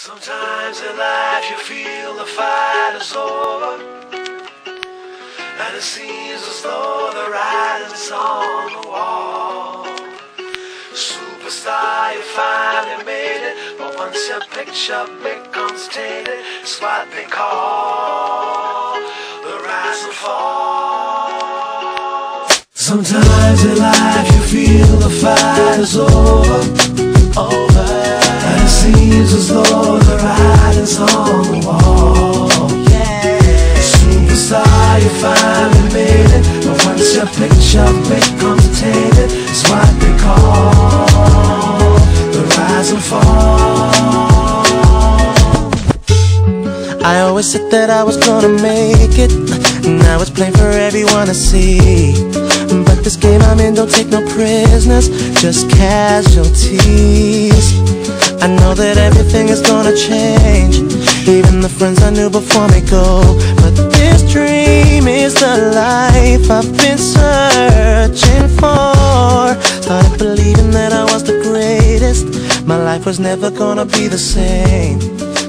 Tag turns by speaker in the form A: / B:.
A: Sometimes in life you feel the fight is over, and it seems as though the writing's on the wall. Superstar, you finally made it, but once your picture becomes tainted, it's what they call the rise and fall. Sometimes in life you feel the fight is over, and it seems as though the writing's on the wall. Superstar, you finally made it, but once your picture becomes tainted, it's what they call the rise and fall.
B: I always said that I was gonna make it, now it's plain for everyone to see. But this game I'm in don't take no prisoners, just casualties. I know that everything is gonna change, even the friends I knew before me go. But this dream is the life I've been searching for. Started believing that I was the greatest, my life was never gonna be the same.